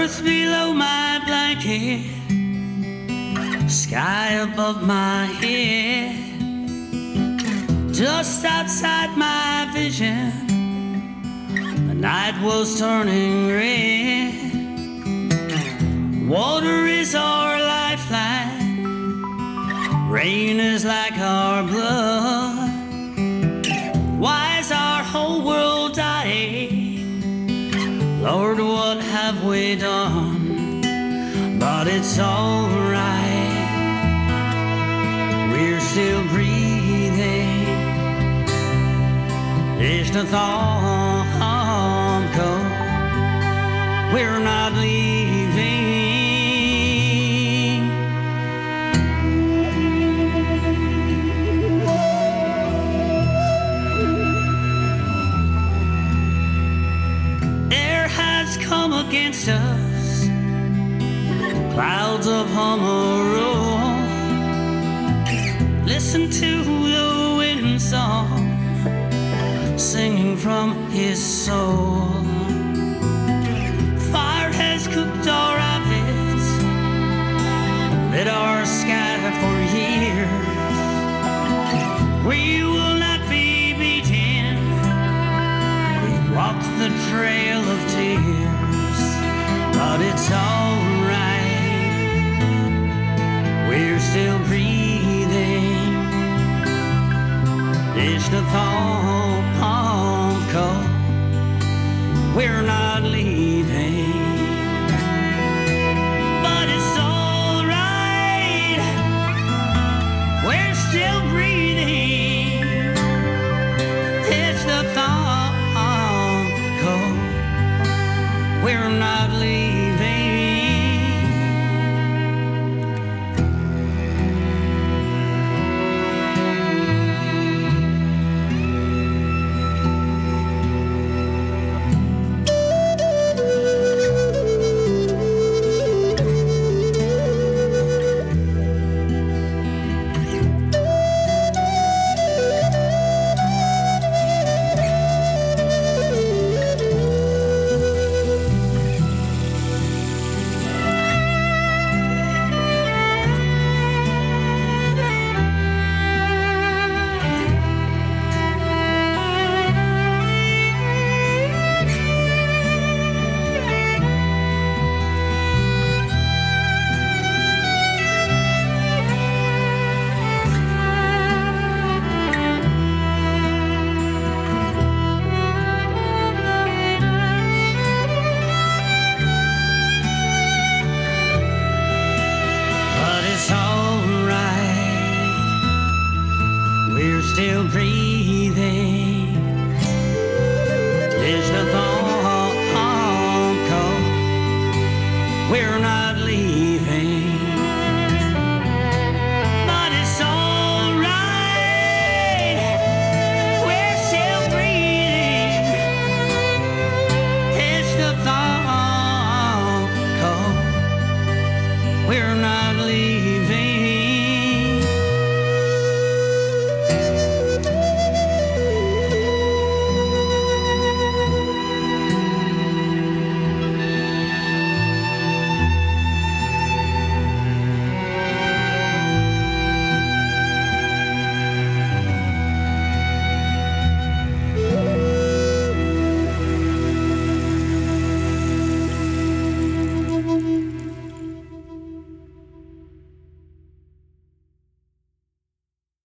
Earth below my blanket, sky above my head, just outside my vision, the night was turning red. Water is our lifeline, rain is like our blood. Why is our whole world dying? Lord, what have we done? But it's alright, we're still breathing. Isht, Lhampko, we're not leaving. Come against us, clouds of hummer. Listen to the wind song, singing from his soul. Fire has cooked our habits, lit our sky for years. We will not be beaten, we walked the trail of tears. But it's alright, we're still breathing. Isht, Lhampko, we're not leaving.